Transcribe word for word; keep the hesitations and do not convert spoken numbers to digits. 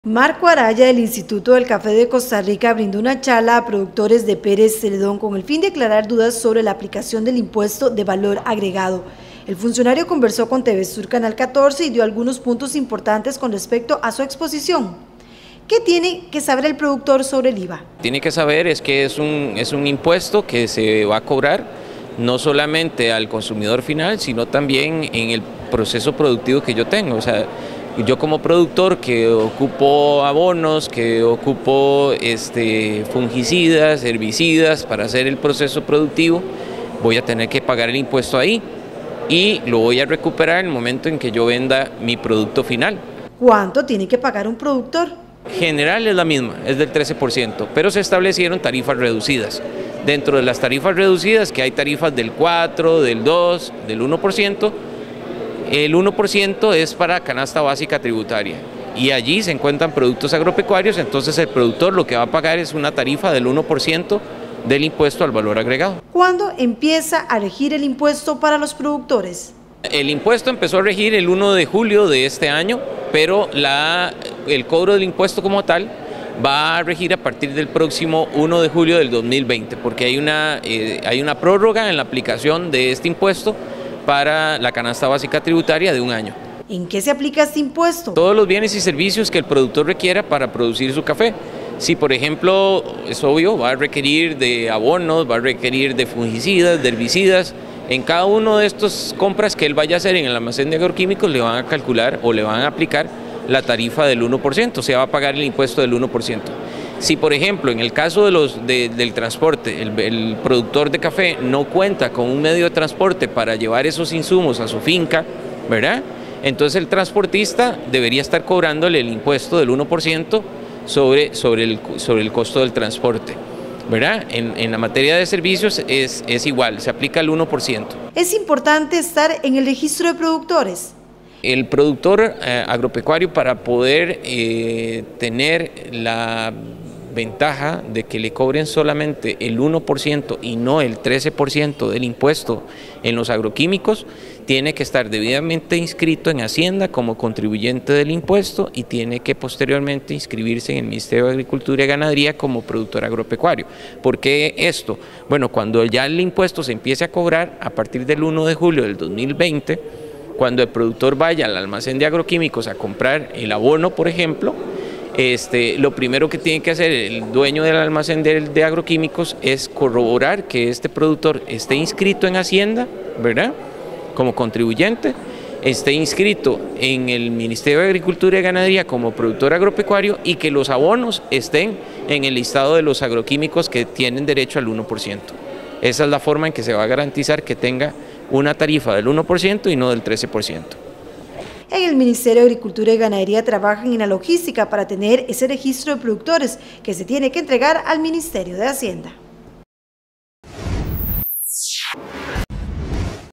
Marco Araya del Instituto del Café de Costa Rica brindó una charla a productores de Pérez Celedón con el fin de aclarar dudas sobre la aplicación del impuesto de valor agregado. El funcionario conversó con T V Sur Canal catorce y dio algunos puntos importantes con respecto a su exposición. ¿Qué tiene que saber el productor sobre el I V A? Tiene que saber es que es un, es un impuesto que se va a cobrar no solamente al consumidor final, sino también en el proceso productivo que yo tengo. O sea, yo como productor que ocupo abonos, que ocupo este, fungicidas, herbicidas para hacer el proceso productivo, voy a tener que pagar el impuesto ahí y lo voy a recuperar en el momento en que yo venda mi producto final. ¿Cuánto tiene que pagar un productor? General es la misma, es del trece por ciento, pero se establecieron tarifas reducidas. Dentro de las tarifas reducidas, que hay tarifas del cuatro por ciento, del dos por ciento, del uno por ciento, el uno por ciento es para canasta básica tributaria y allí se encuentran productos agropecuarios, entonces el productor lo que va a pagar es una tarifa del uno por ciento del impuesto al valor agregado. ¿Cuándo empieza a regir el impuesto para los productores? El impuesto empezó a regir el uno de julio de este año, pero la, el cobro del impuesto como tal va a regir a partir del próximo uno de julio del dos mil veinte, porque hay una, eh, hay una prórroga en la aplicación de este impuesto para la canasta básica tributaria de un año. ¿En qué se aplica este impuesto? Todos los bienes y servicios que el productor requiera para producir su café. Si por ejemplo, es obvio, va a requerir de abonos, va a requerir de fungicidas, de herbicidas, en cada uno de estas compras que él vaya a hacer en el almacén de agroquímicos le van a calcular o le van a aplicar la tarifa del uno por ciento, o sea, va a pagar el impuesto del uno por ciento. Si por ejemplo en el caso de los, de, del transporte, el, el productor de café no cuenta con un medio de transporte para llevar esos insumos a su finca, ¿verdad? Entonces el transportista debería estar cobrándole el impuesto del uno por ciento sobre, sobre, el, sobre el costo del transporte, ¿verdad? En, en la materia de servicios es, es igual, se aplica el uno por ciento. ¿Es importante estar en el registro de productores? El productor eh, agropecuario, para poder eh, tener la ventaja de que le cobren solamente el uno por ciento y no el trece por ciento del impuesto en los agroquímicos, tiene que estar debidamente inscrito en Hacienda como contribuyente del impuesto y tiene que posteriormente inscribirse en el Ministerio de Agricultura y Ganadería como productor agropecuario. ¿Por qué esto? Bueno, cuando ya el impuesto se empiece a cobrar a partir del uno de julio del dos mil veinte, cuando el productor vaya al almacén de agroquímicos a comprar el abono, por ejemplo, Este, lo primero que tiene que hacer el dueño del almacén de, de agroquímicos es corroborar que este productor esté inscrito en Hacienda, ¿verdad?, como contribuyente, esté inscrito en el Ministerio de Agricultura y Ganadería como productor agropecuario y que los abonos estén en el listado de los agroquímicos que tienen derecho al uno por ciento. Esa es la forma en que se va a garantizar que tenga una tarifa del uno por ciento y no del trece por ciento. En el Ministerio de Agricultura y Ganadería trabajan en la logística para tener ese registro de productores que se tiene que entregar al Ministerio de Hacienda.